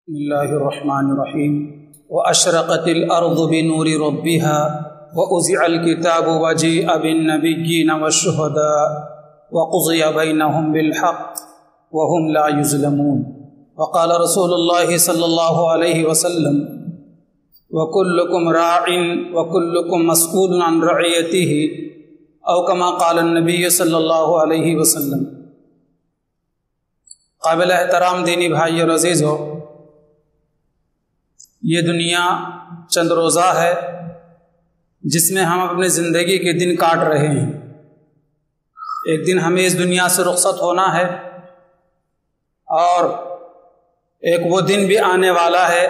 بسم اللہ الرحمن الرحیم واشرقت الارض بنور ربها ووضع الكتاب وجيء بالنبيين والشهداء وقضي بينهم بالحق وهم لا يظلمون وقال رسول الله صلى الله عليه وسلم وكلكم راع وكلكم مسؤول عن رعيته او كما قال النبي صلی اللہ علیہ وسلم۔ قابل احترام دینی بھائی اور عزیزو، یہ دنیا چند روزہ ہے جس میں ہم اپنی زندگی کے دن کاٹ رہے ہیں۔ ایک دن ہمیں اس دنیا سے رخصت ہونا ہے اور ایک وہ دن بھی آنے والا ہے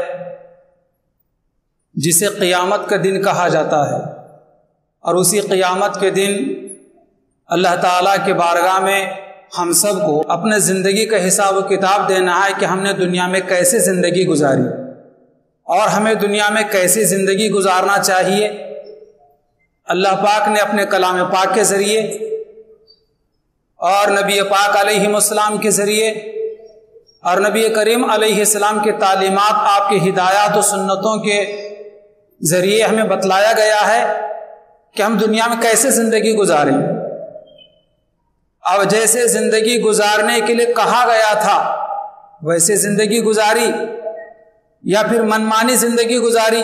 جسے قیامت کا دن کہا جاتا ہے، اور اسی قیامت کے دن اللہ تعالیٰ کے بارگاہ میں ہم سب کو اپنے زندگی کا حساب و کتاب دینا ہے کہ ہم نے دنیا میں کیسے زندگی گزاری اور ہمیں دنیا میں کیسے زندگی گزارنا چاہیے۔ اللہ پاک نے اپنے کلام پاک کے ذریعے اور نبی پاک علیہ السلام کے ذریعے اور نبی کریم علیہ السلام کے تعلیمات، آپ کے ہدایات و سنتوں کے ذریعے ہمیں بتلایا گیا ہے کہ ہم دنیا میں کیسے زندگی گزاریں۔ اب جیسے زندگی گزارنے کے لیے کہا گیا تھا ویسے زندگی گزاری یا پھر منمانی زندگی گزاری،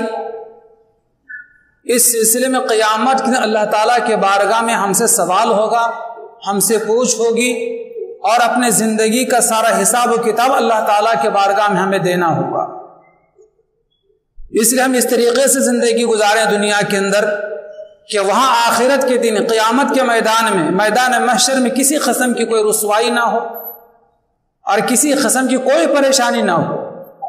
اس سلسلے میں قیامت کے اللہ تعالیٰ کے بارگاہ میں ہم سے سوال ہوگا، ہم سے پوچھ ہوگی، اور اپنے زندگی کا سارا حساب و کتاب اللہ تعالیٰ کے بارگاہ میں ہمیں دینا ہوگا۔ اس لیے ہم اس طریقے سے زندگی گزاریں دنیا کے اندر کہ وہاں آخرت کے دن قیامت کے میدان میں، میدان محشر میں کسی قسم کی کوئی رسوائی نہ ہو اور کسی قسم کی کوئی پریشانی نہ ہو۔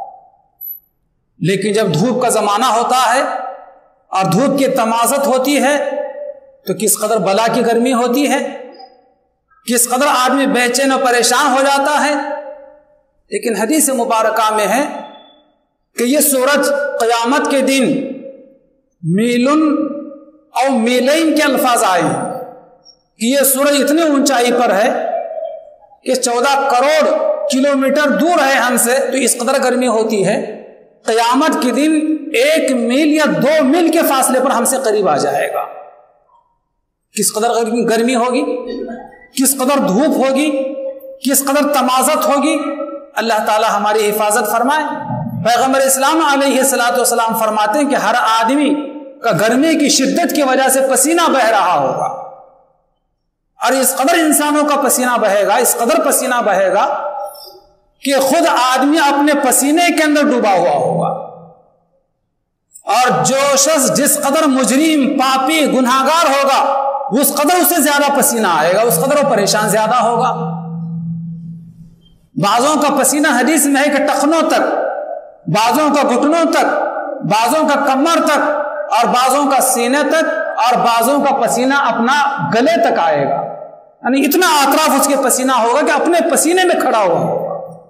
لیکن جب دھوپ کا زمانہ ہوتا ہے اور دھوپ کی تمازت ہوتی ہے تو کس قدر بلا کی گرمی ہوتی ہے، کس قدر آدمی بے چین و پریشان ہو جاتا ہے۔ لیکن حدیث مبارکہ میں ہے کہ یہ سورج قیامت کے دن میلن اور میلین کے الفاظ آئے ہیں کہ یہ سورج اتنی اونچائی پر ہے کہ 14 کروڑ کلومیٹر دور ہے ہم سے، تو اس قدر گرمی ہوتی ہے۔ قیامت کے دن 1 میل یا 2 میل کے فاصلے پر ہم سے قریب آ جائے گا۔ کس قدر گرمی ہوگی، کس قدر دھوپ ہوگی، کس قدر تمازت ہوگی۔ اللہ تعالی ہماری حفاظت فرمائے۔ پیغمبر اسلام علیہ الصلوۃ والسلام فرماتے ہیں کہ ہر آدمی کا گرمی کی شدت کی وجہ سے پسینہ بہ رہا ہوگا، اور اس قدر انسانوں کا پسینہ بہے گا، اس قدر پسینہ بہے گا کہ خود آدمی اپنے پسینے کے اندر ڈوبا ہوا ہوگا، اور جو شخص جس قدر مجرم، پاپی، گناہگار ہوگا اس قدر اسے زیادہ پسینہ آئے گا، اس قدر وہ پریشان زیادہ ہوگا۔ بعضوں کا پسینہ حدیث میں ہے کہ ٹخنوں تک، بعضوں کا گھٹنوں تک، بعضوں کا کمر تک، اور بعضوں کا سینے تک، اور بعضوں کا پسینہ اپنا گلے تک آئے گا، یعنی اتنا اطراف اس کے پسینہ ہوگا کہ اپنے پسینے میں کھڑا ہوا ہوگا۔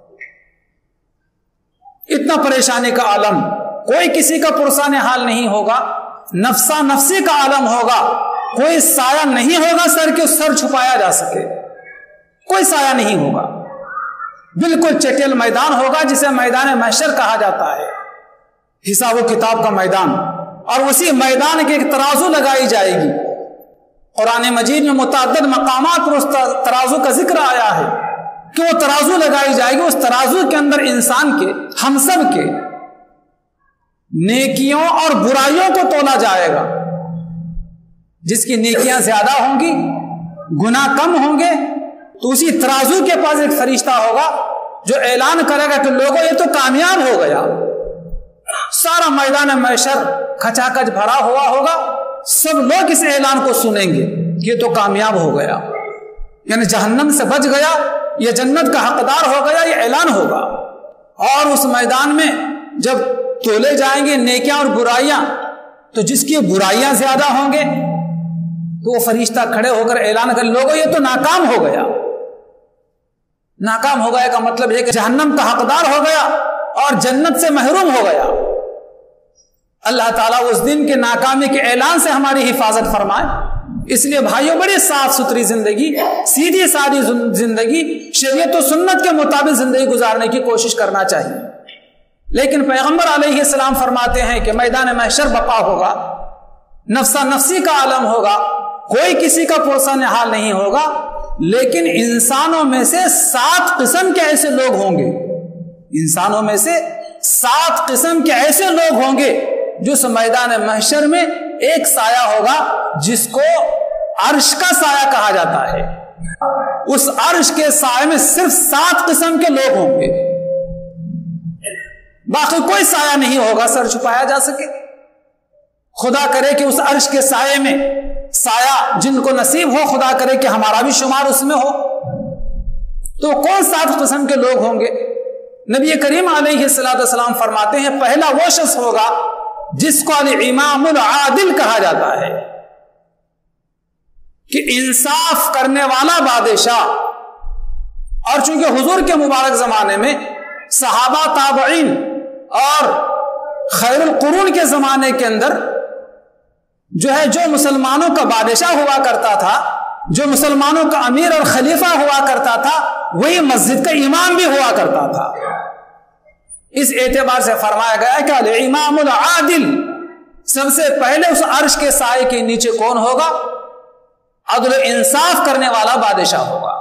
اتنا پریشانی کا عالم، کوئی کسی کا پرسان حال نہیں ہوگا، نفسا نفسی کا عالم ہوگا، کوئی سایہ نہیں ہوگا سر کے سر چھپایا جا سکے، کوئی سایہ نہیں ہوگا، بالکل چٹیل میدان ہوگا جسے میدان محشر کہا جاتا ہے، حساب و کتاب کا میدان۔ اور اسی میدان کے ایک ترازو لگائی جائے گی۔ قرآن مجید میں متعدد مقامات پر اس ترازو کا ذکر آیا ہے کہ وہ ترازو لگائی جائے گی۔ اس ترازو کے اندر انسان کے، ہم سب کے نیکیوں اور برائیوں کو تولا جائے گا۔ جس کی نیکیاں زیادہ ہوں گی، گناہ کم ہوں گے، تو اسی ترازو کے پاس ایک فرشتہ ہوگا جو اعلان کرے گا کہ لوگوں یہ تو کامیاب ہو گیا۔ سارا میدان محشر کھچا کچ بھرا ہوا ہوگا، سب لوگ اس اعلان کو سنیں گے کہ یہ تو کامیاب ہو گیا، یعنی جہنم سے بچ گیا، یہ جنت کا حقدار ہو گیا، یہ اعلان ہوگا۔ اور اس میدان میں جب تولے جائیں گے نیکیاں اور برائیاں، تو جس کی برائیاں زیادہ ہوں گے تو وہ فرشتہ کھڑے ہو کر اعلان کر لوگوں یہ تو ناکام ہو گیا۔ ناکام ہو گیا کا مطلب ہے کہ جہنم کا حقدار ہو گیا اور جنت سے محروم ہو گیا۔ اللہ تعالیٰ اس دن کے ناکامی کے اعلان سے ہماری حفاظت فرمائے۔ اس لیے بھائیوں بڑی صاف ستھری زندگی، سیدھی سادی زندگی، شریعت و سنت کے مطابق زندگی گزارنے کی کوشش کرنا چاہیے۔ لیکن پیغمبر علیہ السلام فرماتے ہیں کہ میدان محشر بپا ہوگا، نفسا نفسی کا عالم ہوگا، کوئی کسی کا پرسان حال نہیں ہوگا، لیکن انسانوں میں سے 7 قسم کے ایسے لوگ ہوں گے، انسانوں میں سے 7 قسم کے ایسے لوگ ہوں گے جو اس میدان محشر میں ایک سایہ ہوگا جس کو عرش کا سایہ کہا جاتا ہے، اس عرش کے سایہ میں صرف 7 قسم کے لوگ ہوں گے، باقی کوئی سایہ نہیں ہوگا سر چھپایا جا سکے۔ خدا کرے کہ اس عرش کے سائے میں سایہ جن کو نصیب ہو، خدا کرے کہ ہمارا بھی شمار اس میں ہو، تو کون 7 قسم کے لوگ ہوں گے؟ نبی کریم علیہ السلام فرماتے ہیں پہلا وہ شخص ہوگا جس کو الامام العادل کہا جاتا ہے، کہ انصاف کرنے والا بادشاہ۔ اور چونکہ حضور کے مبارک زمانے میں صحابہ، تابعین اور خیر القرون کے زمانے کے اندر جو مسلمانوں کا بادشاہ ہوا کرتا تھا، جو مسلمانوں کا امیر اور خلیفہ ہوا کرتا تھا، وہی مسجد کا امام بھی ہوا کرتا تھا۔ اس اعتبار سے فرمایا گیا کہ الامام العادل، سب سے پہلے اس عرش کے سائے کے نیچے کون ہوگا؟ عدل و انصاف کرنے والا بادشاہ ہوگا۔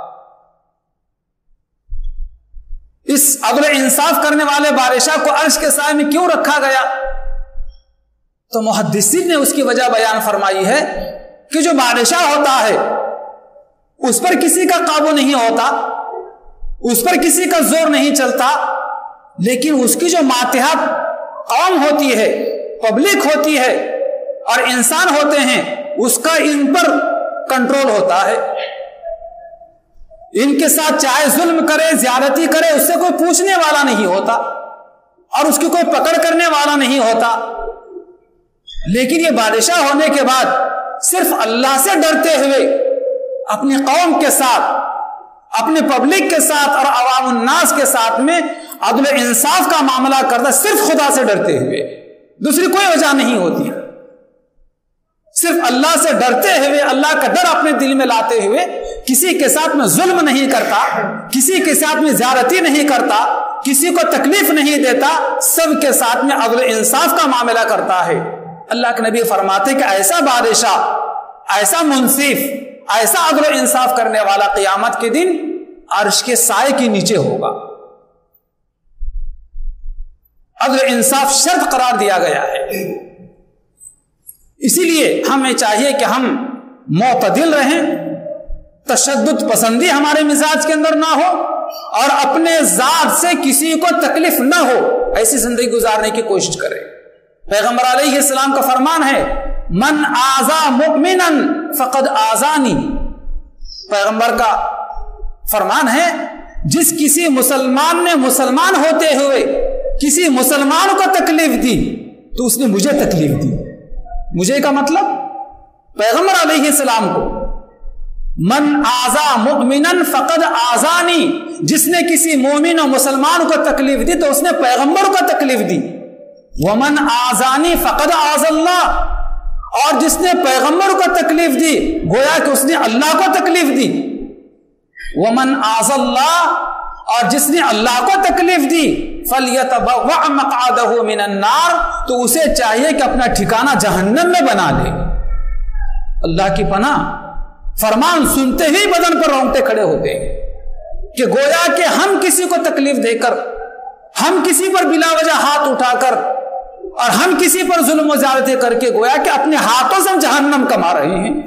اس عدل و انصاف کرنے والے بادشاہ کو عرش کے سائے میں کیوں رکھا گیا؟ تو محدثین نے اس کی وجہ بیان فرمائی ہے کہ جو بادشاہ ہوتا ہے اس پر کسی کا قابو نہیں ہوتا، اس پر کسی کا زور نہیں چلتا، لیکن اس کی جو ماتحت قوم ہوتی ہے، پبلک ہوتی ہے اور انسان ہوتے ہیں، اس کا ان پر کنٹرول ہوتا ہے۔ ان کے ساتھ چاہے ظلم کرے، زیادتی کرے، اس سے کوئی پوچھنے والا نہیں ہوتا اور اس کی کوئی پکڑ کرنے والا نہیں ہوتا۔ لیکن یہ بادشاہ ہونے کے بعد صرف اللہ سے ڈرتے ہوئے اپنی قوم کے ساتھ، اپنے پبلک کے ساتھ اور عوام الناس کے ساتھ میں عدل و انصاف کا معاملہ کرتا، صرف خدا سے ڈرتے ہوئے، دوسری کوئی وجہ نہیں ہوتی، صرف اللہ سے ڈرتے ہوئے، اللہ کا ڈر اپنے دل میں لاتے ہوئے کسی کے ساتھ میں ظلم نہیں کرتا، کسی کے ساتھ میں زیادتی نہیں کرتا، کسی کو تکلیف نہیں دیتا، سب کے ساتھ میں عدل و انصاف کا معاملہ کرتا ہے۔ اللہ کے نبی فرماتے کہ ایسا بادشاہ، ایسا منصف، ایسا عدل و انصاف کرنے والا قیامت کے دن عرش کے سائے کے نیچے ہوگا۔ عدل و انصاف شرط قرار دیا گیا ہے، اسی لیے ہمیں چاہیے کہ ہم معتدل رہیں، تشدد پسندی ہمارے مزاج کے اندر نہ ہو اور اپنے ذات سے کسی کو تکلیف نہ ہو، ایسی زندگی گزارنے کی کوشش کریں۔ پیغمبر علیہ السلام کا فرمان ہے من آذا مؤمنا فقد آذانی، پیغمبر کا فرمان ہے جس کسی مسلمان نے مسلمان ہوتے ہوئے کسی مسلمان کو تکلیف دی تو اس نے مجھے تکلیف دی۔ مجھے کا مطلب پیغمبر علیہ السلام کو، من آذا مؤمنا فقد آذانی، جس نے کسی مومن و مسلمان کو تکلیف دی تو اس نے پیغمبر کو تکلیف دی۔ ومن آذانی فقد آذ اللہ، اور جس نے پیغمبر کو تکلیف دی گویا کہ اس نے اللہ کو تکلیف دی۔ ومن آذ اللہ، اور جس نے اللہ کو تکلیف دی فَلْيَتَبَوَّعْ مَقْعَدَهُ مِنَ النَّارِ، تو اسے چاہیے کہ اپنا ٹھکانہ جہنم میں بنا لے۔ اللہ کی پناہ، فرمان سنتے ہی بدن پر رونگٹے کھڑے ہوتے ہیں کہ گویا کہ ہم کسی کو تکلیف دے کر، ہم کسی پر بلا وجہ ہاتھ اٹھا کر اور ہم کسی پر ظلم و زیادتی کر کے گویا کہ اپنے ہاتھوں سے جہنم کما رہے ہیں۔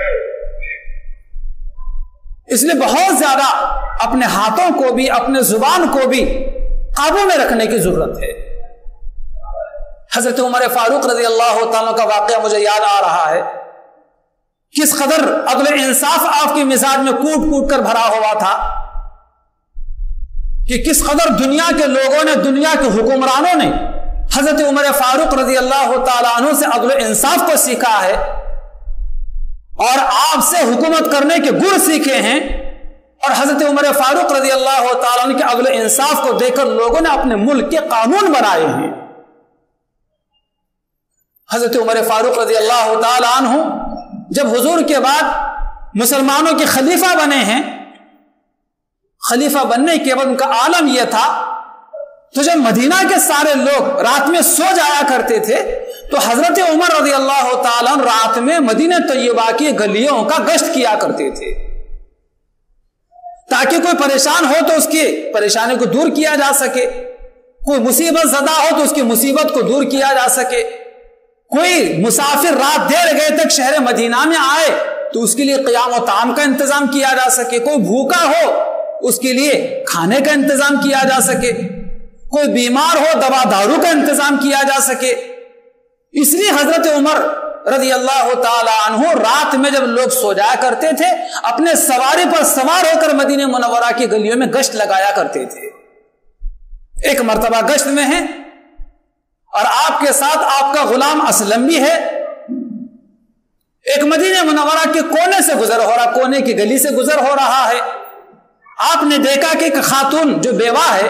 اس لیے بہت زیادہ اپنے ہاتھوں کو بھی، اپنے زبان کو بھی قابو میں رکھنے کی ضرورت ہے۔ حضرت عمر فاروق رضی اللہ تعالیٰ کا واقعہ مجھے یاد آ رہا ہے، کس قدر عدل انصاف آپ کے مزاج میں کوٹ کوٹ کر بھرا ہوا تھا، کہ کس قدر دنیا کے لوگوں نے، دنیا کے حکمرانوں نے حضرت عمر فاروق رضی اللہ تعالیٰ عنہ سے عدل انصاف کو سیکھا ہے اور آپ سے حکومت کرنے کے گر سیکھے ہیں، اور حضرت عمر فاروق رضی اللہ تعالیٰ عنہ کے عدل انصاف کو دیکھ کر لوگوں نے اپنے ملک کے قانون بنائے ہیں۔ حضرت عمر فاروق رضی اللہ تعالیٰ عنہ جب حضور کے بعد مسلمانوں کے خلیفہ بنے ہیں، خلیفہ بننے کے بعد ان کا عالم یہ تھا تو جب مدینہ کے سارے لوگ رات میں سو جایا کرتے تھے تو حضرت عمر رضی اللہ تعالیٰ رات میں مدینہ طیبہ کی گلیوں کا گشت کیا کرتے تھے تاکہ کوئی پریشان ہو تو اس کی پریشانی کو دور کیا جا سکے، کوئی مصیبت زدہ ہو تو اس کی مصیبت کو دور کیا جا سکے، کوئی مسافر رات دیر گئے تک شہر مدینہ میں آئے تو اس کے لیے قیام و طعام کا انتظام کیا جا سکے، کوئی بھوکا ہو اس کے لیے کھانے کا انتظام کیا جا سکے، کوئی بیمار ہو دوا دارو کا انتظام کیا جا سکے۔ اس لیے حضرت عمر رضی اللہ تعالی عنہ رات میں جب لوگ سو جایا کرتے تھے اپنے سواری پر سوار ہو کر مدینہ منورہ کی گلیوں میں گشت لگایا کرتے تھے۔ ایک مرتبہ گشت میں ہے اور آپ کے ساتھ آپ کا غلام اسلم بھی ہے، ایک مدینہ منورہ کے کونے سے گزر ہو رہا، کونے کی گلی سے گزر ہو رہا ہے۔ آپ نے دیکھا کہ ایک خاتون جو بیوہ ہے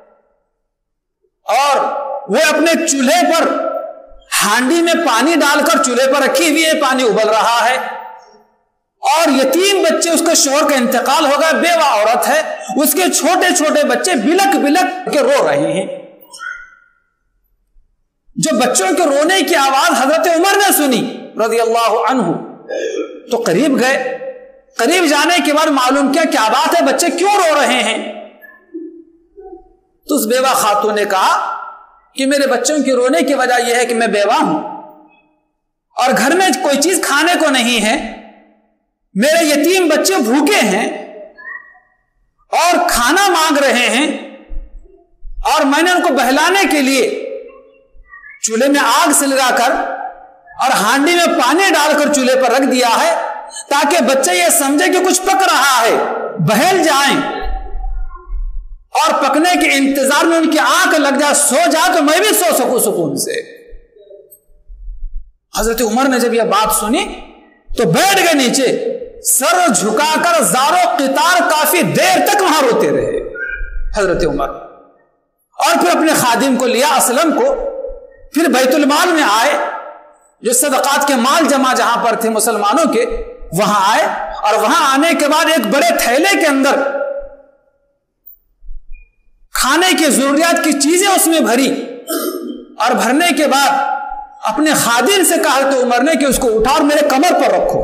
اور وہ اپنے چولہے پر ہانڈی میں پانی ڈال کر چولہے پر رکھی ہوئی ہے، پانی ابل رہا ہے، اور یتیم بچے، اس کے شوہر کا انتقال ہو گیا، بیوہ عورت ہے، اس کے چھوٹے چھوٹے بچے بلک بلک کے رو رہے ہیں۔ جو بچوں کے رونے کی آواز حضرت عمر نے سنی رضی اللہ عنہ تو قریب گئے، قریب جانے کے بعد معلوم کیا بات ہے، بچے کیوں رو رہے ہیں؟ تو اس بیوہ خاتون نے کہا کہ میرے بچوں کی رونے کی وجہ یہ ہے کہ میں بیوہ ہوں اور گھر میں کوئی چیز کھانے کو نہیں ہے، میرے یتیم بچے بھوکے ہیں اور کھانا مانگ رہے ہیں، اور میں نے ان کو بہلانے کے لیے چولہے میں آگ سلگا کر اور ہانڈی میں پانی ڈال کر چولہے پر رکھ دیا ہے تاکہ بچے یہ سمجھے کہ کچھ پک رہا ہے، بہل جائیں اور پکنے کے انتظار میں ان کی آنکھ لگ جائے، سو جائے تو میں بھی سو سکوں سکون سے۔ حضرت عمر نے جب یہ بات سنی تو بیٹھ گئے نیچے، سر جھکا کر زارو قطار کافی دیر تک وہاں روتے رہے حضرت عمر، اور پھر اپنے خادم کو لیا اسلم کو، پھر بیت المال میں آئے، جو صدقات کے مال جمع جہاں پر تھے مسلمانوں کے، وہاں آئے، اور وہاں آنے کے بعد ایک بڑے تھیلے کے اندر کھانے کی ضروریات کی چیزیں اس میں بھری، اور بھرنے کے بعد اپنے خادم سے کہا تو عمر نے کہ اس کو اٹھا اور میرے کمر پر رکھو۔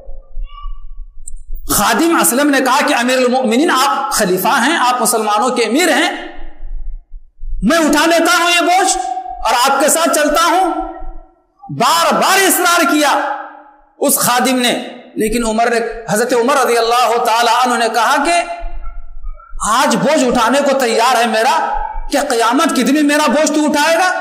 خادم اسلم نے کہا کہ امیر المؤمنین آپ خلیفہ ہیں، آپ مسلمانوں کے امیر ہیں، میں اٹھا لیتا ہوں یہ بوجھ اور آپ کے ساتھ چلتا ہوں۔ بار بار اصرار کیا اس خادم نے، لیکن حضرت عمر رضی اللہ تعالی عنہ نے کہا کہ آج بوجھ اٹھانے کو تیار ہے میرا، کیا قیامت کے دن میں میرا بوجھ تو اٹھائے گا؟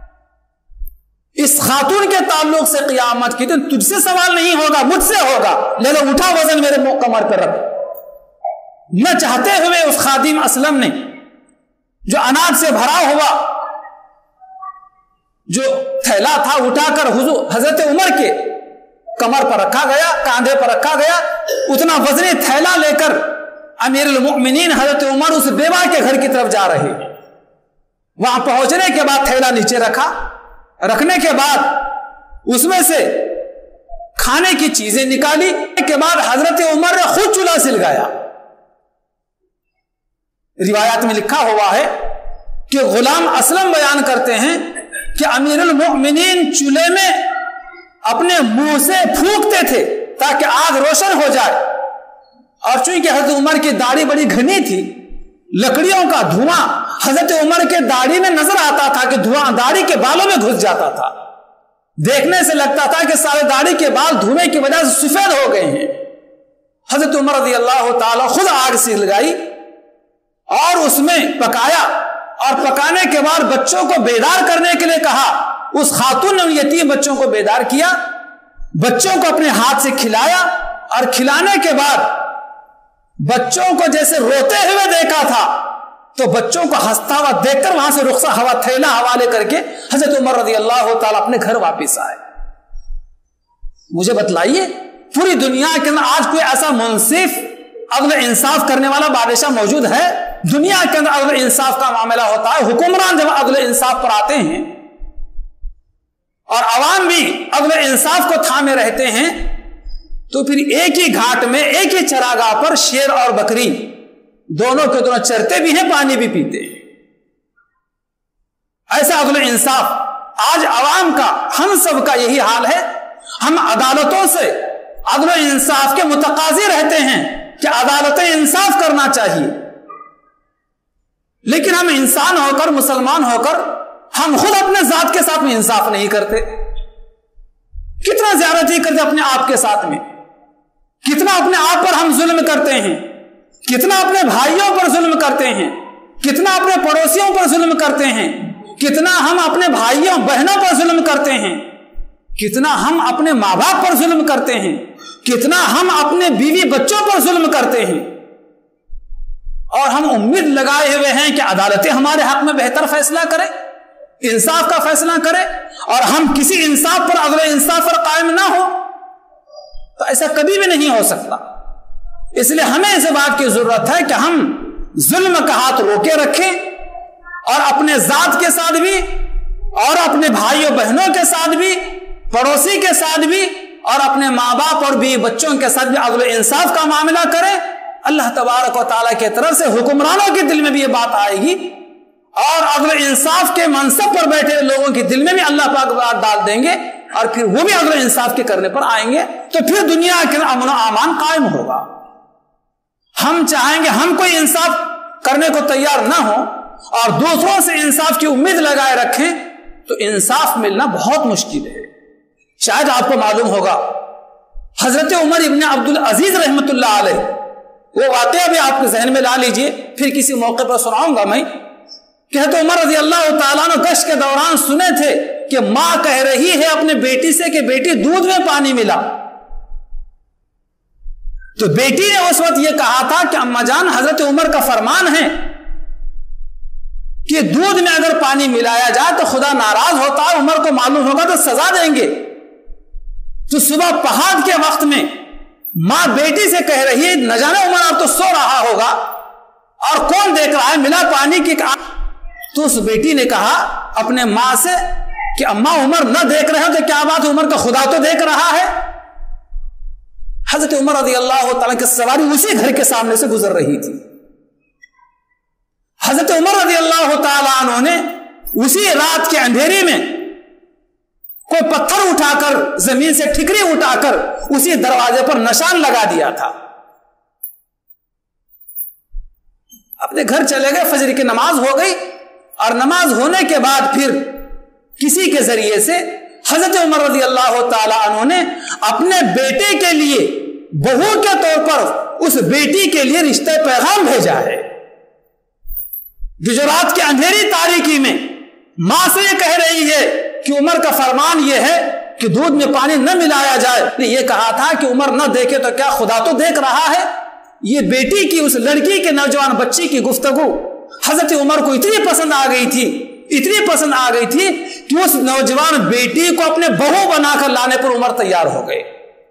اس خاتون کے تعلق سے قیامت کے دن تجھ سے سوال نہیں ہوگا، مجھ سے ہوگا، لے لو اٹھا وزن میرے کمر پر رکھ۔ نہ چاہتے ہوئے اس خادم اسلم نے جو اناج سے بھرا ہوا جو تھیلا تھا اٹھا کر حضرت عمر کے کمر پر رکھا گیا، کاندھے پر رکھا گیا، اتنا وزنی تھیلا لے کر امیر المؤمنین حضرت عمر اس بیوہ کے گھر کی طرف جا رہے ہیں۔ وہاں پہنچنے کے بعد تھیلا نیچے رکھا، رکھنے کے بعد اس میں سے کھانے کی چیزیں نکالی، کے بعد حضرت عمر نے خود چولہا سلگایا۔ روایات میں لکھا ہوا ہے کہ غلام اسلم بیان کرتے ہیں کہ امیر المؤمنین چولہے میں اپنے منہ سے پھونکتے تھے تاکہ آگ روشن ہو جائے، اور چونکہ حضرت عمر کی داڑھی بڑی گھنی تھی، لکڑیوں کا دھواں حضرت عمر کے داڑھی میں نظر آتا تھا کہ دھواں داڑھی کے بالوں میں گھس جاتا تھا، دیکھنے سے لگتا تھا کہ سارے داڑھی کے بال دھوئیں کی وجہ سے سفید ہو گئے ہیں۔ حضرت عمر رضی اللہ تعالی خود آگ سے لگائی اور اس میں پکایا، اور پکانے کے بعد بچوں کو بیدار کرنے کے لیے کہا۔ اس خاتون نے ان یتیم بچوں کو بیدار کیا، بچوں کو اپنے ہاتھ سے کھلایا، اور کھلانے کے بعد بچوں کو جیسے روتے ہوئے دیکھا تھا تو بچوں کو ہنستا ہوا دیکھ کر وہاں سے رخصت ہوا تھیلا حوالے کر کے حضرت عمر رضی اللہ تعالیٰ اپنے گھر واپس آئے۔ مجھے بتلائیے پوری دنیا کے اندر آج کوئی ایسا منصف عدل انصاف کرنے والا بادشاہ موجود ہے؟ دنیا کے اندر عدل انصاف کا معاملہ ہوتا ہے، حکمران جب عدل انصاف پر آتے ہیں اور عوام بھی عدل انصاف کو تھامے رہتے ہیں تو پھر ایک ہی گھاٹ میں ایک ہی چراگاہ پر شیر اور بکری دونوں کے دونوں چرتے بھی ہیں، پانی بھی پیتے ہیں۔ ایسا عدل و انصاف آج عوام کا، ہم سب کا یہی حال ہے. ہم عدالتوں سے عدل و انصاف کے متقاضی رہتے ہیں کہ عدالت انصاف کرنا چاہیے، لیکن ہم انسان ہو کر، مسلمان ہو کر، ہم خود اپنے ذات کے ساتھ میں انصاف نہیں کرتے. کتنا زیادتی کرتے اپنے آپ کے ساتھ میں، کتنا اپنے آپ پر ہم ظلم کرتے ہیں، کتنا اپنے بھائیوں پر ظلم کرتے ہیں، کتنا اپنے پڑوسیوں پر ظلم کرتے ہیں، کتنا ہم اپنے بھائیوں بہنوں پر ظلم کرتے ہیں، کتنا ہم اپنے ماں باپ پر ظلم کرتے ہیں، کتنا ہم اپنے بیوی بچوں پر ظلم کرتے ہیں. اور ہم امید لگائے ہوئے ہیں کہ عدالتیں ہمارے حق میں بہتر فیصلہ کرے، انصاف کا فیصلہ کرے، اور ہم کسی انصاف پر، عدل و انصاف پر قائم نہ ہو. تو ایسا کبھی بھی نہیں ہو سکتا. اس لیے ہمیں اس بات کی ضرورت ہے کہ ہم ظلم کا ہاتھ روکے رکھیں، اور اپنے ذات کے ساتھ بھی، اور اپنے بھائیوں بہنوں کے ساتھ بھی، پڑوسی کے ساتھ بھی، اور اپنے ماں باپ اور بیوی بچوں کے ساتھ بھی عدل و انصاف کا معاملہ کریں. اللہ تبارک و تعالیٰ کی طرف سے حکمرانوں کے دل میں بھی یہ بات آئے گی، اور عدل و انصاف کے منصب پر بیٹھے لوگوں کے دل میں بھی اللہ پاک بات ڈال دیں گے، اور پھر وہ بھی عدل و انصاف کے کرنے پر آئیں گے. تو پھر دنیا کے امن و امان قائم ہوگا. ہم چاہیں گے ہم کوئی انصاف کرنے کو تیار نہ ہو اور دوسروں سے انصاف کی امید لگائے رکھیں، تو انصاف ملنا بہت مشکل ہے. شاید آپ کو معلوم ہوگا حضرت عمر ابن عبدالعزیز رحمت اللہ علیہ، وہ واقعہ بھی آپ کے ذہن میں لا لیجئے، پھر کسی موقع پر سناؤں گا میں، کہ حضرت عمر رضی اللہ تعالیٰ عنہ گشت کے دوران سنے تھے کہ ماں کہہ رہی ہے اپنے بیٹی سے کہ بیٹی دودھ میں پانی ملا. تو بیٹی نے اس وقت یہ کہا تھا کہ اما جان، حضرت عمر کا فرمان ہے کہ دودھ میں اگر پانی ملایا جائے تو خدا ناراض ہوتا ہے، عمر کو معلوم ہوگا تو سزا دیں گے. تو صبح پہاڑ کے وقت میں ماں بیٹی سے کہہ رہی ہے، نہ جانے عمر آپ تو سو رہا ہوگا اور کون دیکھ رہا ہے، ملا پانی کی. تو اس بیٹی نے کہا اپنے ماں سے کہ اماں عمر نہ دیکھ رہے ہیں تو کیا بات، عمر کا خدا تو دیکھ رہا ہے. حضرت عمر رضی اللہ تعالیٰ کی سواری اسی گھر کے سامنے سے گزر رہی تھی. حضرت عمر رضی اللہ تعالیٰ عنہ نے اسی رات کے اندھیرے میں کوئی پتھر اٹھا کر، زمین سے ٹھکری اٹھا کر اسی دروازے پر نشان لگا دیا تھا. اپنے گھر چلے گئے، فجر کی نماز ہو گئی، اور نماز ہونے کے بعد پھر کسی کے ذریعے سے حضرت عمر رضی اللہ تعالی عنہ نے اپنے بیٹے کے لیے بہو کے طور پر اس بیٹی کے لیے رشتے پیغام بھیجا ہے. گجرات کے اندھیری تاریکی میں ماں سے یہ کہہ رہی ہے کہ عمر کا فرمان یہ ہے کہ دودھ میں پانی نہ ملایا جائے. یہ کہا تھا کہ عمر نہ دیکھے تو کیا خدا تو دیکھ رہا ہے. یہ بیٹی کی، اس لڑکی کے، نوجوان بچی کی گفتگو حضرت عمر کو اتنی پسند آ گئی تھی، اتنی پسند آ گئی تھی کہ اس نوجوان بیٹی کو اپنے بہو بنا کر لانے پر عمر تیار ہو گئے،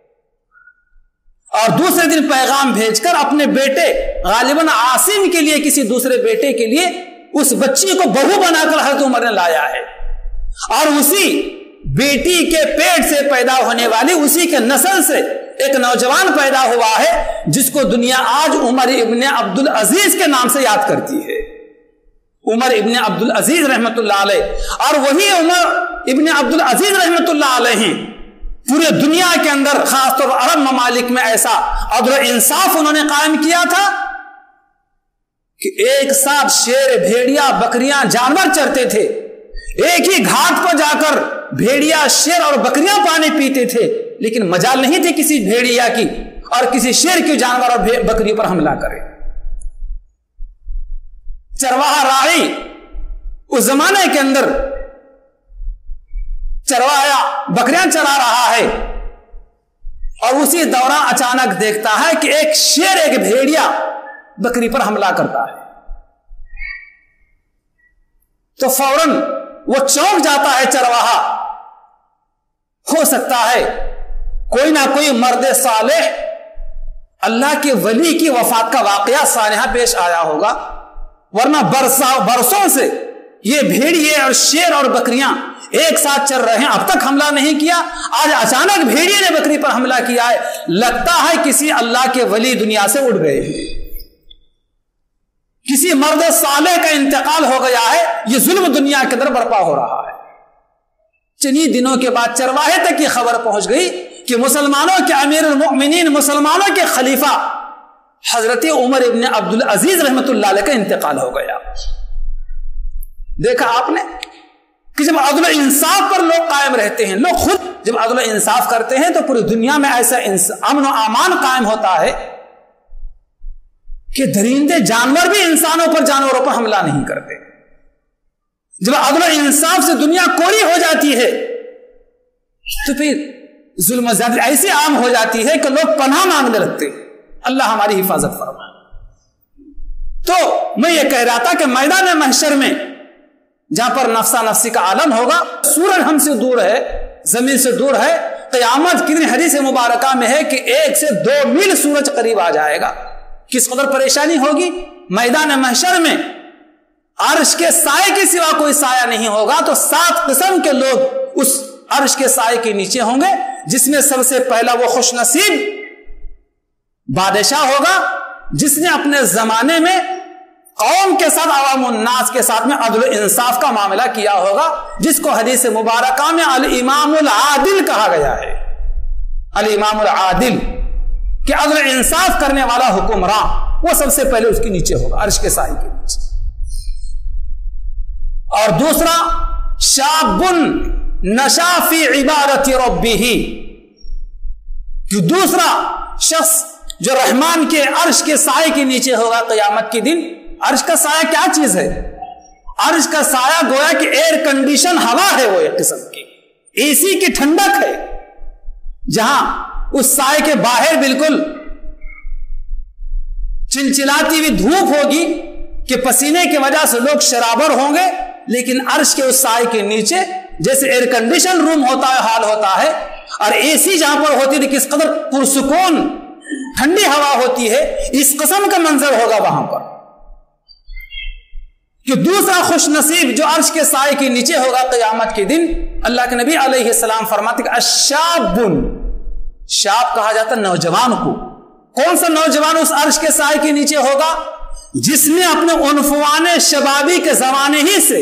اور دوسرے دن پیغام بھیج کر اپنے بیٹے غالباً عاصم کے لیے، کسی دوسرے بیٹے کے لیے اس بچی کو بہو بنا کر حضرت عمر نے لایا ہے. اور اسی بیٹی کے پیٹ سے پیدا ہونے والی، اسی کے نسل سے ایک نوجوان پیدا ہوا ہے جس کو دنیا آج عمر ابن عبدالعزیز کے نام سے یاد کرتی ہے. عمر ابن عبدالعزیز رحمت اللہ علیہ. اور وہی عمر ابن عبدالعزیز رحمت اللہ علیہ ہیں پورے دنیا کے اندر، خاص طور پر عرب ممالک میں ایسا عدل و انصاف انہوں نے قائم کیا تھا کہ ایک ساتھ شیر، بھیڑیا، بکریاں، جانور چرتے تھے. ایک ہی گھاٹ پر جا کر بھیڑیا، شیر اور بکریاں پانی پیتے تھے، لیکن مجال نہیں تھی کسی بھیڑیا کی اور کسی شیر کی، جانور اور بکری پر حملہ کرے. چرواہا راعی اس زمانے کے اندر چروایا بکریاں چرا رہا ہے، اور اسی دوران اچانک دیکھتا ہے کہ ایک شیر، ایک بھیڑیا بکری پر حملہ کرتا ہے. تو فوراً وہ چونک جاتا ہے چرواہا. ہو سکتا ہے کوئی نہ کوئی مرد صالح، اللہ کے ولی کی وفات کا واقعہ سانحہ پیش آیا ہوگا، ورنہ برسوں سے یہ بھیڑیے اور شیر اور بکریاں ایک ساتھ چل رہے ہیں، اب تک حملہ نہیں کیا. آج اچانک بھیڑیے نے بکری پر حملہ کیا ہے، لگتا ہے کسی اللہ کے ولی دنیا سے اڑ گئے ہیں. کسی مرد صالح کا انتقال ہو گیا ہے، یہ ظلم دنیا کے اندر برپا ہو رہا ہے۔ چند دنوں کے بعد چرواہے تک یہ خبر پہنچ گئی کہ مسلمانوں کے امیر المؤمنین، مسلمانوں کے خلیفہ حضرت عمر ابن عبدالعزیز رحمۃ اللہ علیہ کا انتقال ہو گیا۔ دیکھا آپ نے کہ جب عدل و انصاف پر لوگ قائم رہتے ہیں، لوگ خود جب عدل و انصاف کرتے ہیں تو پوری دنیا میں ایسا امن و امان قائم ہوتا ہے کہ درندے جانور بھی انسانوں پر، جانوروں پر حملہ نہیں کرتے۔ جب عدل و انصاف سے دنیا کوری ہو جاتی ہے تو پھر ظلم و زیادتی ایسی عام ہو جاتی ہے کہ لوگ پناہ مانگنے لگتے ہیں۔ اللہ ہماری حفاظت فرمائے۔ تو میں یہ کہہ رہا تھا کہ میدان محشر میں جہاں پر نفسا نفسی کا عالم ہوگا، سورج ہم سے دور ہے، زمین سے دور ہے، قیامت کی دن حدیث مبارکہ میں ہے کہ 1 سے 2 میل سورج قریب آ جائے گا۔ کس قدر پریشانی ہوگی میدان محشر میں، عرش کے سائے کے سوا کوئی سایہ نہیں ہوگا، تو 7 قسم کے لوگ اس عرش کے سائے کے نیچے ہوں گے، جس میں سب سے پہلا وہ خوش نصیب بادشاہ ہوگا جس نے اپنے زمانے میں قوم کے ساتھ، عوام الناس کے ساتھ میں عدل و انصاف کا معاملہ کیا ہوگا، جس کو حدیث مبارکہ میں الامام العادل کہا گیا ہے۔ الامام العادل کہ عدل و انصاف کرنے والا حکمراں، وہ سب سے پہلے اس کے نیچے ہوگا، عرش کے سائے کے نیچے۔ اور دوسرا شاب نشا فی عبادت ربہ، کہ دوسرا شخص جو رحمان کے عرش کے سائے کے نیچے ہوگا قیامت کے دن۔ عرش کا سایہ کیا چیز ہے؟ عرش کا سایہ گویا کہ ایئر کنڈیشن ہوا ہے، وہ ایک قسم کی اے سی کی ٹھنڈک ہے، جہاں اس سائے کے باہر بالکل چلچلاتی ہوئی دھوپ ہوگی کہ پسینے کی وجہ سے لوگ شرابور ہوں گے، لیکن عرش کے اس سائے کے نیچے جیسے ایئر کنڈیشن روم ہوتا ہے، حال ہوتا ہے، اور اے سی جہاں پر ہوتی ہے کس قدر پرسکون ٹھنڈی ہوا ہوتی ہے، اس قسم کا منظر ہوگا وہاں پر۔ کہ دوسرا خوش نصیب جو عرش کے سائے کے نیچے ہوگا قیامت کے دن، اللہ کے نبی علیہ السلام فرماتے کہ الشاب، شاب کہا جاتا ہے نوجوان کو۔ کون سا نوجوان اس عرش کے سائے کے نیچے ہوگا؟ جس نے اپنے عنفوان شبابی کے زمانے ہی سے،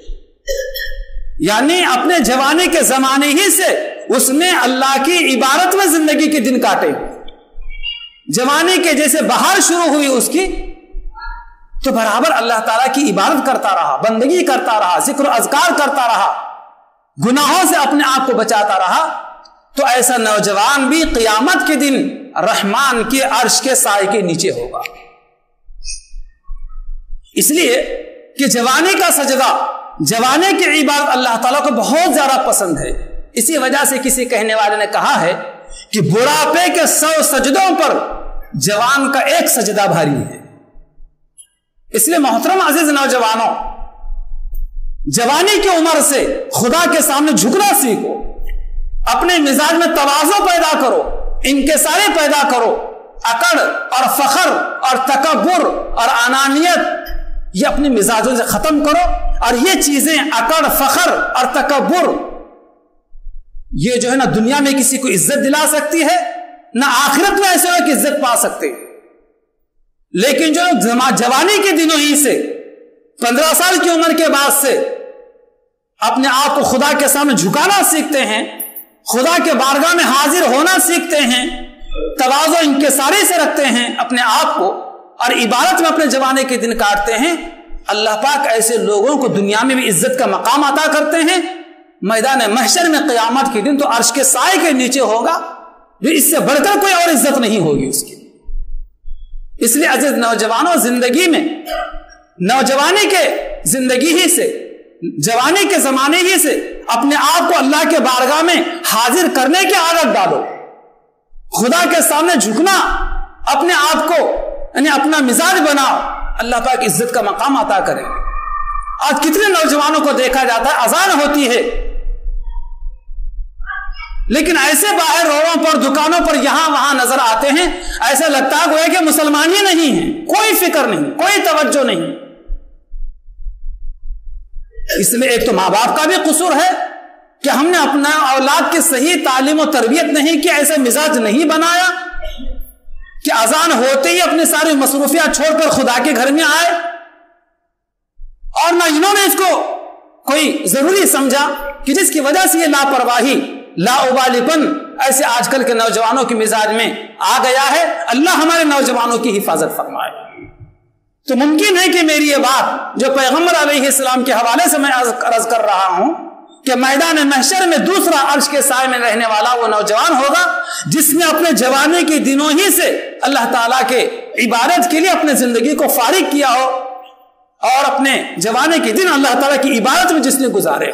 یعنی اپنے جوانی کے زمانے ہی سے اس نے اللہ کی عبادت میں زندگی کے دن کاٹے۔ جوانی کے جیسے بہار شروع ہوئی اس کی، تو برابر اللہ تعالیٰ کی عبادت کرتا رہا، بندگی کرتا رہا، ذکر و اذکار کرتا رہا، گناہوں سے اپنے آپ کو بچاتا رہا، تو ایسا نوجوان بھی قیامت کے دن رحمان کے عرش کے سائے کے نیچے ہوگا۔ اس لیے کہ جوانی کا سجدہ، جوانے کی عبادت اللہ تعالیٰ کو بہت زیادہ پسند ہے۔ اسی وجہ سے کسی کہنے والے نے کہا ہے کہ بڑھاپے کے 100 سجدوں پر جوان کا ایک سجدہ بھاری ہے۔ اس لیے محترم عزیز نوجوانوں، جوانی کی عمر سے خدا کے سامنے جھکنا سیکھو، اپنے مزاج میں تواضع پیدا کرو، انکساری پیدا کرو، اکڑ اور فخر اور تکبر اور انانیت یہ اپنے مزاجوں سے ختم کرو۔ اور یہ چیزیں اکڑ، فخر اور تکبر یہ جو ہے نا دنیا میں کسی کو عزت دلا سکتی ہے، نہ آخرت میں ایسے لوگ عزت پا سکتے۔ لیکن جو جوانی کے دنوں ہی سے 15 سال کی عمر کے بعد سے اپنے آپ کو خدا کے سامنے جھکانا سیکھتے ہیں، خدا کے بارگاہ میں حاضر ہونا سیکھتے ہیں، تواضع انکساری سے رکھتے ہیں اپنے آپ کو، اور عبادت میں اپنے جوانے کے دن کاٹتے ہیں، اللہ پاک ایسے لوگوں کو دنیا میں بھی عزت کا مقام عطا کرتے ہیں، میدان محشر میں قیامت کے دن تو عرش کے سائے کے نیچے ہوگا، جو اس سے بڑھ کر کوئی اور عزت نہیں ہوگی اس کی۔ اس لیے عزیز نوجوانوں، زندگی میں نوجوانی کے زندگی ہی سے، جوانی کے زمانے ہی سے اپنے آپ کو اللہ کے بارگاہ میں حاضر کرنے کی عادت ڈالو، خدا کے سامنے جھکنا اپنے آپ کو یعنی اپنا مزاج بناؤ، اللہ پاک عزت کا مقام عطا کرے۔ آج کتنے نوجوانوں کو دیکھا جاتا ہے اذان ہوتی ہے لیکن ایسے باہر روڈوں پر، دکانوں پر یہاں وہاں نظر آتے ہیں، ایسا لگتا ہے گویا کہ مسلمان ہی نہیں ہیں، کوئی فکر نہیں، کوئی توجہ نہیں۔ اس میں ایک تو ماں باپ کا بھی قصور ہے کہ ہم نے اپنا اولاد کی صحیح تعلیم و تربیت نہیں کی، ایسا مزاج نہیں بنایا کہ اذان ہوتے ہی اپنی ساری مصروفیات چھوڑ کر خدا کے گھر میں آئے۔ اور نہ انہوں نے اس کو کوئی ضروری سمجھا کہ جس کی وجہ سے یہ لاپرواہی لا ابالی پن ایسے آج کل کے نوجوانوں کے مزاج میں آ گیا ہے۔ اللہ ہمارے نوجوانوں کی حفاظت فرمائے۔ تو ممکن ہے کہ میری یہ بات جو پیغمبر علیہ السلام کے حوالے سے میں عرض کر رہا ہوں کہ میدان محشر میں دوسرا عرش کے سائے میں رہنے والا وہ نوجوان ہوگا جس نے اپنے جوانی کے دنوں ہی سے اللہ تعالیٰ کے عبادت کے لیے اپنے زندگی کو فارغ کیا ہو، اور اپنے جوانی کے دن اللہ تعالیٰ کی عبادت میں جس نے گزارے۔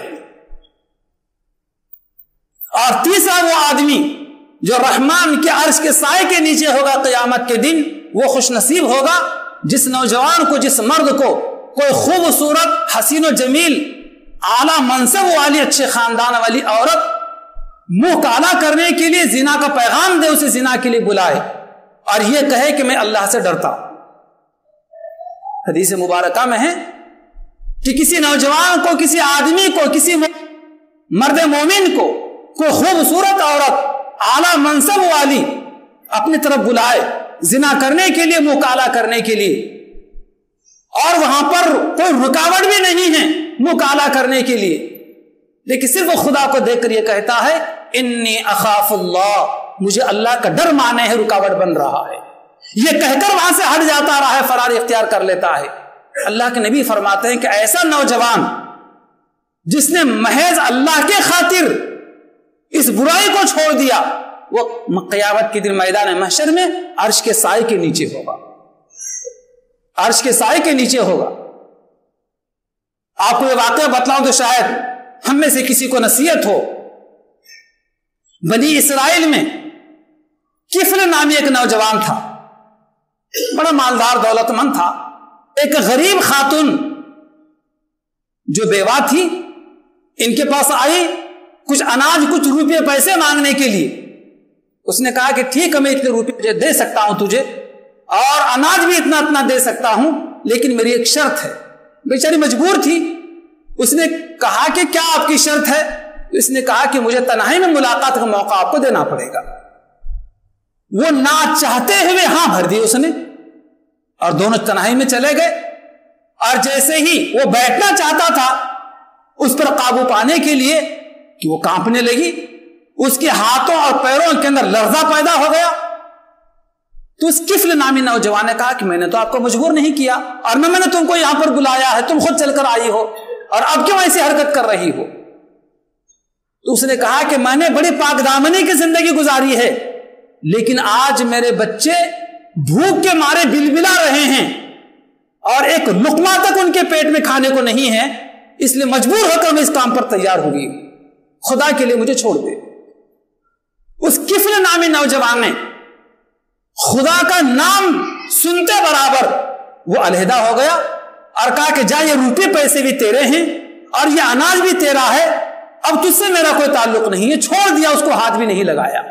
اور تیسرا وہ آدمی جو رحمان کے عرش کے سائے کے نیچے ہوگا قیامت کے دن، وہ خوش نصیب ہوگا جس نوجوان کو، جس مرد کو کوئی خوبصورت حسین و جمیل اعلیٰ منصب والی اچھے خاندان والی عورت منہ کالا کرنے کے لیے زنا کا پیغام دے، اسے زنا کے لیے بلائے اور یہ کہے کہ میں اللہ سے ڈرتا ہوں۔ حدیث مبارکہ میں ہے کہ کسی نوجوان کو، کسی آدمی کو، کسی مرد مومن کو کوئی خوبصورت عورت اعلیٰ منصب والی اپنی طرف بلائے زنا کرنے کے لیے، منہ کالا کرنے کے لیے، اور وہاں پر کوئی رکاوٹ بھی نہیں ہے منہ کالا کرنے کے لیے، لیکن صرف وہ خدا کو دیکھ کر یہ کہتا ہے انی اخاف اللہ، مجھے اللہ کا ڈر مانے ہے، رکاوٹ بن رہا ہے، یہ کہہ کر وہاں سے ہٹ جاتا رہا ہے، فرار اختیار کر لیتا ہے۔ اللہ کے نبی فرماتے ہیں کہ ایسا نوجوان جس نے محض اللہ کے خاطر اس برائی کو چھوڑ دیا، وہ قیامت کے دن میدان محشر میں عرش کے سائے کے نیچے ہوگا، عرش کے سائے کے نیچے ہوگا۔ آپ کو یہ واقعہ بتلاؤں تو شاید ہم میں سے کسی کو نصیحت ہو۔ بنی اسرائیل میں کفل نامی ایک نوجوان تھا، بڑا مالدار دولت مند تھا۔ ایک غریب خاتون جو بیوہ تھی ان کے پاس آئی کچھ اناج، کچھ روپے پیسے مانگنے کے لیے۔ اس نے کہا کہ ٹھیک ہے، میں اتنے روپے دے سکتا ہوں تجھے، اور اناج بھی اتنا اتنا دے سکتا ہوں، لیکن میری ایک شرط ہے۔ بیچاری مجبور تھی۔ اس نے کہا کہ کیا آپ کی شرط ہے؟ اس نے کہا کہ مجھے تنہائی میں ملاقات کا موقع آپ کو دینا پڑے گا۔ وہ نہ چاہتے ہوئے ہاں بھر دی اس نے، اور دونوں تنہائی میں چلے گئے۔ اور جیسے ہی وہ بیٹھنا چاہتا تھا اس پر قابو پانے کے لیے کہ وہ کانپنے لگی، اس کے ہاتھوں اور پیروں کے اندر لرزہ پیدا ہو گیا۔ تو اس کفل نامی نوجوان نے کہا کہ میں نے تو آپ کو مجبور نہیں کیا، اور نہ میں نے تم کو یہاں پر بلایا ہے، تم خود چل کر آئی ہو، اور اب کیوں ایسی حرکت کر رہی ہو؟ تو اس نے کہا کہ میں نے بڑی پاک دامنی کی زندگی گزاری ہے، لیکن آج میرے بچے بھوک کے مارے بلبلا رہے ہیں، اور ایک لقمہ تک ان کے پیٹ میں کھانے کو نہیں ہے، اس لیے مجبور ہو کر میں اس کام پر تیار ہوگی، خدا کے لیے مجھے چھوڑ دے۔ اس کفل نامی نوجوان نے خدا کا نام سنتے برابر وہ علیحدہ ہو گیا اور کہا کہ جا، یہ روپے پیسے بھی تیرے ہیں اور یہ اناج بھی تیرا ہے، اب تجھ سے میرا کوئی تعلق نہیں ہے، چھوڑ دیا، اس کو ہاتھ بھی نہیں لگایا۔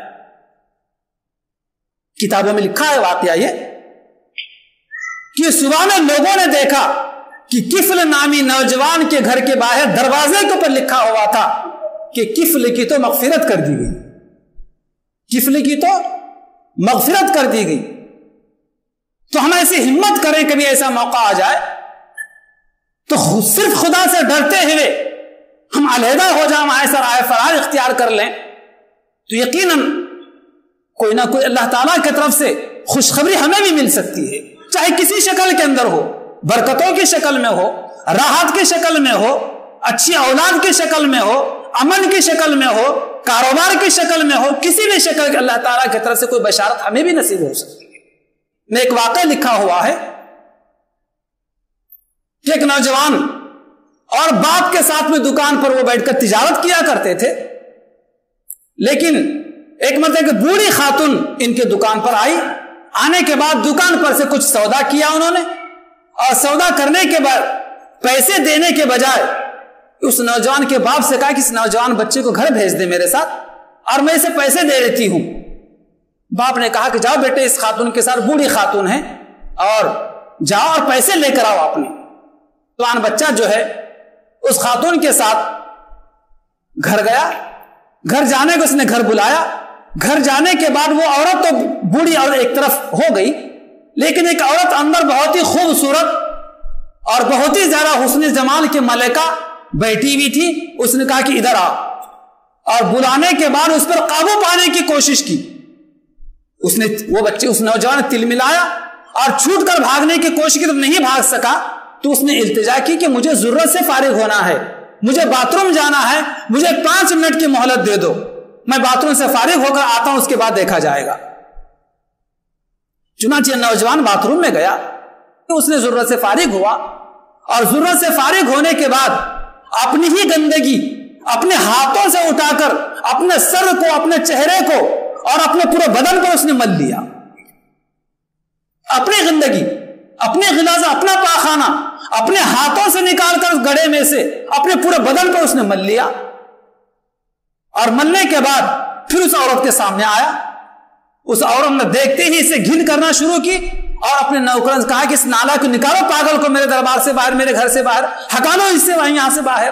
کتابوں میں لکھا ہے واقعہ یہ کہ صبح میں لوگوں نے دیکھا کہ کفل نامی نوجوان کے گھر کے باہر دروازے کے اوپر لکھا ہوا تھا کہ کفل کی تو مغفرت کر دی گئی، کفل کی تو مغفرت کر دی گئی۔ تو ہم ایسی ہمت کریں، کبھی ایسا موقع آ جائے تو صرف خدا سے ڈرتے ہوئے ہم علیحدہ ہو جائیں، ایسا رائے فرار اختیار کر لیں، تو یقیناً کوئی نہ کوئی اللہ تعالیٰ کی طرف سے خوشخبری ہمیں بھی مل سکتی ہے، چاہے کسی شکل کے اندر ہو، برکتوں کی شکل میں ہو، راحت کی شکل میں ہو، اچھی اولاد کی شکل میں ہو، امن کی شکل میں ہو، کاروبار کی شکل میں ہو، کسی بھی شکل کے اللہ تعالیٰ کی طرف سے کوئی بشارت ہمیں بھی نصیب ہو سکتی ہے۔ میں ایک واقعہ لکھا ہوا ہے کہ ایک نوجوان اور باپ کے ساتھ میں دکان پر وہ بیٹھ کر تجارت کیا کرتے تھے، لیکن ایک مطلب کہ بوڑھی خاتون ان کے دکان پر آئی، آنے کے بعد دکان پر سے کچھ سودا کیا انہوں نے، اور سودا کرنے کے بعد پیسے دینے کے بجائے اس نوجوان کے باپ سے کہا کہ اس نوجوان بچے کو گھر بھیج دے میرے ساتھ اور میں اسے پیسے دے دیتی ہوں۔ باپ نے کہا کہ جاؤ بیٹے اس خاتون کے ساتھ، بوڑھی خاتون ہے، اور جاؤ اور پیسے لے کر آؤ اپنے۔ جوان بچہ جو ہے اس خاتون کے ساتھ گھر گیا، گھر جانے کو اس نے گھر بلایا، گھر جانے کے بعد وہ عورت تو بوڑھی اور ایک طرف ہو گئی، لیکن ایک عورت اندر بہت ہی خوبصورت اور بہت ہی زیادہ حسن جمال کی ملکہ بیٹھی ہوئی تھی. اس نے کہا کہ ادھر آ, اور بلانے کے بعد اس پر قابو پانے کی کوشش کی. اس نوجوان تل ملایا اور چھوٹ کر بھاگنے کی کوشش کی تو نہیں بھاگ سکا. تو اس نے التجا کی کہ مجھے ضرورت سے فارغ ہونا ہے, مجھے باتھ روم جانا ہے, مجھے 5 منٹ کی مہلت دے دو, میں باتھ روم سے فارغ ہو کر آتا ہوں, اس کے بعد دیکھا جائے گا. چنانچہ نوجوان باتھ روم میں گیا, اس نے ضرورت سے فارغ ہوا, اور ضرورت سے فارغ ہونے کے بعد اپنی ہی گندگی اپنے ہاتھوں سے اٹھا کر اپنے سر کو, اپنے چہرے کو اور اپنے پورے بدن کو اس نے مل لیا. اپنی گندگی, اپنے غلاظہ, اپنا پاخانہ اپنے ہاتھوں سے نکال کر گڑے میں سے اپنے پورے بدن پر اس نے مل لیا. اور ملنے کے بعد پھر اس عورت کے سامنے آیا. اس عورت نے دیکھتے ہی اسے گھن کرنا شروع کی اور اپنے نوکروں سے کہا کہ اس نالا کو نکالو, پاگل کو میرے دربار سے باہر, میرے گھر سے باہر, ہٹالو اس سے یہاں سے باہر.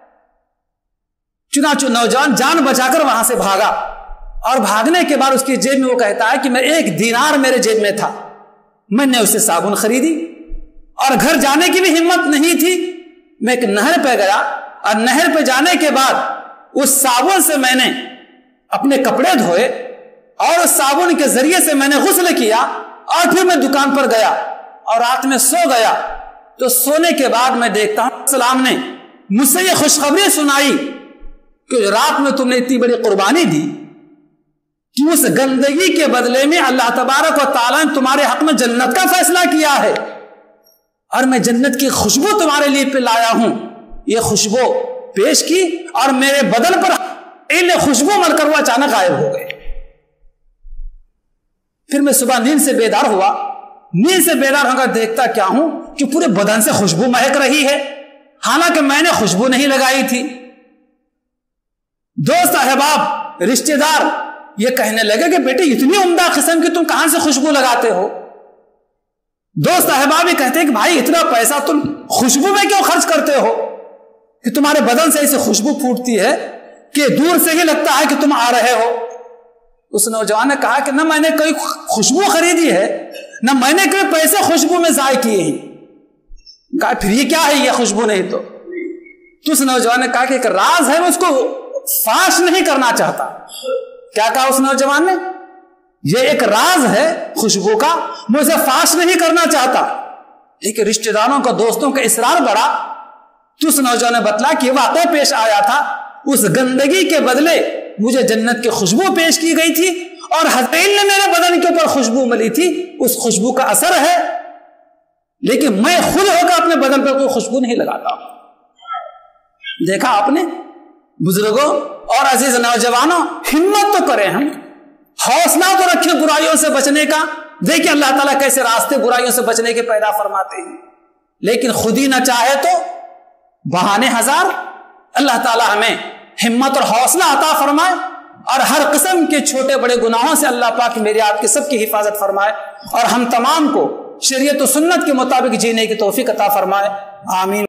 چنانچہ نوجوان جان بچا کر وہاں سے بھاگا, اور بھاگنے کے بعد اس کی جیب میں وہ کہتا ہے کہ میں 1 دینار میرے جیب میں تھا, میں نے اسے صابن خریدی, اور گھر جانے کی بھی ہمت نہیں تھی. میں ایک نہر پہ گیا, اور نہر پہ جانے کے بعد اس صابن سے میں نے اپنے کپڑے دھوئے, اور اس صابن کے ذریعے سے میں نے غسل کیا, اور پھر میں دکان پر گیا اور رات میں سو گیا. تو سونے کے بعد میں دیکھتا ہوں السلام نے مجھ سے یہ خوشخبری سنائی کہ رات میں تم نے اتنی بڑی قربانی دی کہ اس گندگی کے بدلے میں اللہ تبارک و تعالیٰ نے تمہارے حق میں جنت کا فیصلہ کیا ہے, اور میں جنت کی خوشبو تمہارے لیے پہ لایا ہوں. یہ خوشبو پیش کی اور میرے بدن پر خوشبو مل کر وہ اچانک غائب ہو گئے. پھر میں صبح نیند سے بیدار ہوا, نیند سے بیدار ہو کر دیکھتا کیا ہوں کہ پورے بدن سے خوشبو مہک رہی ہے, حالانکہ میں نے خوشبو نہیں لگائی تھی. دوست احباب رشتہ دار یہ کہنے لگے کہ بیٹے اتنی عمدہ قسم کی تم کہاں سے خوشبو لگاتے ہو. دوست احباب یہ کہتے ہیں کہ بھائی اتنا پیسہ تم خوشبو میں کیوں خرچ کرتے ہو کہ تمہارے بدن سے ایسے خوشبو پھوٹتی ہے کہ دور سے ہی لگتا ہے کہ تم آ رہے ہو. اس نوجوان نے کہا کہ نہ میں نے کوئی خوشبو خریدی ہے, نہ میں نے کوئی پیسے خوشبو میں ضائع کیے ہیں. کہا پھر یہ کیا ہے, یہ خوشبو نہیں تو اس نوجوان نے کہا کہ ایک راز ہے, میں اس کو فاش نہیں کرنا چاہتا. کیا کہا اس نوجوان نے, یہ ایک راز ہے خوشبو کا, میں اسے فاش نہیں کرنا چاہتا. لیکن رشتہ داروں کا, دوستوں کا اصرار بڑا, تو اس نوجوان نے بتلا کہ واقعہ پیش آیا تھا, اس گندگی کے بدلے مجھے جنت کی خوشبو پیش کی گئی تھی, اور حضرت نے میرے بدن کے اوپر خوشبو ملی تھی, اس خوشبو کا اثر ہے, لیکن میں خود ہو کر اپنے بدن پر کوئی خوشبو نہیں لگاتا. دیکھا آپ نے بزرگوں اور عزیز نوجوانوں, ہمت تو کریں, ہم حوصلہ تو رکھیں برائیوں سے بچنے کا. دیکھیں اللہ تعالیٰ کیسے راستے برائیوں سے بچنے کے پیدا فرماتے ہیں, لیکن خود ہی نہ چاہے تو بہانے ہزار. اللہ تعالیٰ ہمیں ہمت اور حوصلہ عطا فرمائے, اور ہر قسم کے چھوٹے بڑے گناہوں سے اللہ پاک میری آپ کی سب کی حفاظت فرمائے, اور ہم تمام کو شریعت و سنت کے مطابق جینے کی توفیق عطا فرمائے. آمین.